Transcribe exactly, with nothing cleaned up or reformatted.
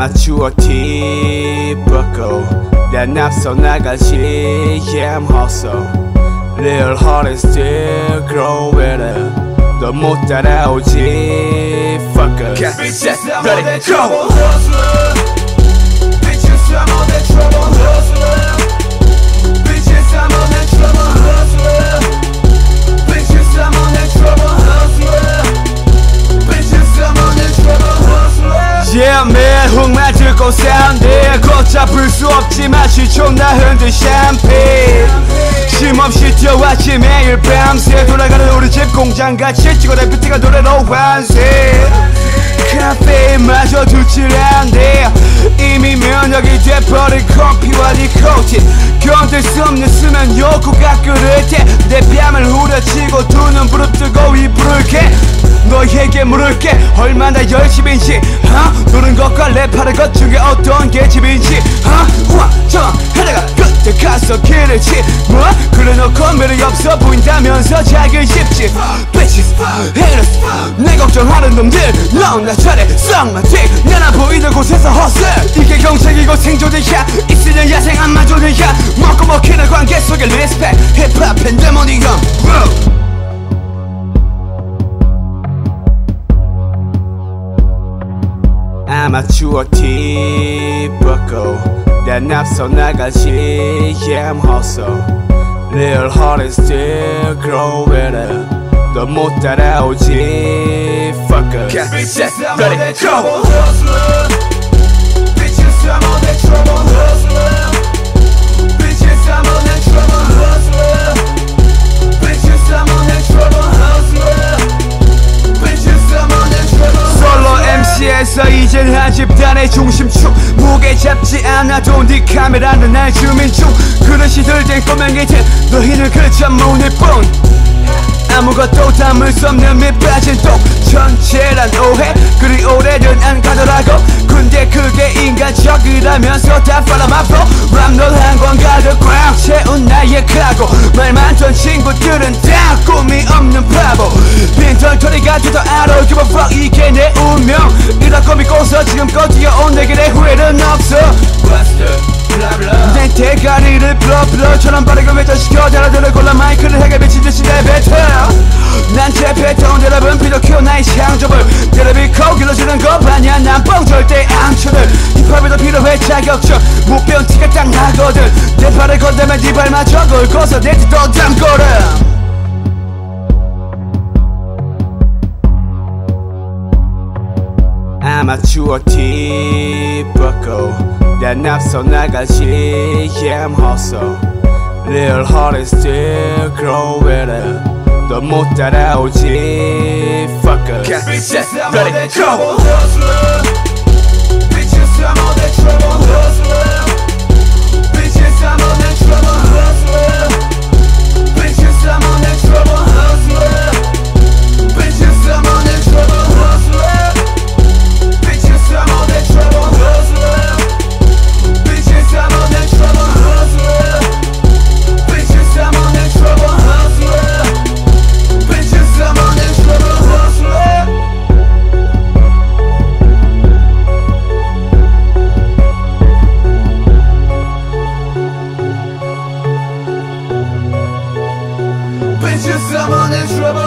아마추어 티 벗고 난 앞서 나가지 yeah I'm hustle Real heart is still grow with it 너 못 따라오지 fucker Get set ready go Bitches I'm on that trouble hustler Bitches I'm on that trouble hustler Bitches I'm on that trouble hustler Bitches I'm on that trouble hustler Yeah man 훅 맞고 사운드 걷 잡을 수 없지 마치 존나 흔들 샴페인 쉼없이 뛰어왔지 매일 밤새 돌아가는 우리 집 공장같이 찍어 레피티가 노래로 완세 카페인마저 두질 않대 이미 면역이 돼버린 커피와 니코틴 견딜 수 없는 수면 욕구가 끓을 때 내 뺨을 후려치고 두 눈 부릅뜨고 이 불을 켜 너에게 물을게 얼마나 열심인지 어? 노는 것과 랩하는 것 중에 어떤 게 집인지 어? 우와 저 하다가 끝에 가서 길을 치 뭐? 그래놓고 매력이 없어 보인다면서 자기 싶지 Bitches, haters 내 걱정하는 놈들 넌 나 잘해 썩만 튀 나나 보이는 곳에서 hustle 이게 경쟁이고 생존이야 있으면 야생 안 만족이야 먹고 먹히는 관계 속에 리스펙 힙합 팬데모니엄 아마추어 티 벗고 난 앞서 나가지 yeah I'm hustle Real heart is still grow with it 너 못 따라오지 fucker Get set ready go Bitches I'm on that trouble hustler Bitches I'm on that trouble hustler Bitches I'm on that trouble hustler Bitches I'm on that trouble 솔로 엠씨에서 이젠 한 집단의 중심축 무게 잡지 않아도 네 카메라는 날 주민중 그릇이들 된 꼬맹이 듯 너희는 그저 문일 뿐 아무것도 담을 수 없는 밑 빠진 똥 전체란 오해 그리 오래는 안 가더라고 근데 그게 인간적이라면서 다 follow my flow 랩널 한권 가득 꽉 채운 나의 각오 말 많던 친구들은 다 꿈이 없는 바보 빈털터리가 되도 I don't give a fuck 이게 내 운명 이렇고 믿고서 지금껏 뛰어온 내 길에 후회는 없어 내 대가리를 블러블러처럼 빠르게 외쳐시켜 달아들을 골라 마이크를 해게 미친듯이 내뱉어 난 재패던 대답은 피도키오 나의 창조물 테레비코 길러주는 거 아냐 난 뻥 절대 안 쳐들 힙합에도 필요해 자격증 무뼈 티가 딱 나거든 내 발을 건다면 네 발마저 긁어서 내 뒤도 담거라 아마추어 티 벗고 난 앞서 나가지 yeah I'm hustle Real heart is still grow with it 너 못 따라오지 fucker Get set ready go Bitches I'm on that trouble hustler Bitches I'm on that trouble hustler Bitches I'm on that trouble hustler Bitches I'm on that trouble hustler Bitches I'm on that trouble hustler Bitches I'm on that trouble hustler Bitches I'm on that trouble hustler Bitches I'm on that trouble hustler Bitches I'm on that trouble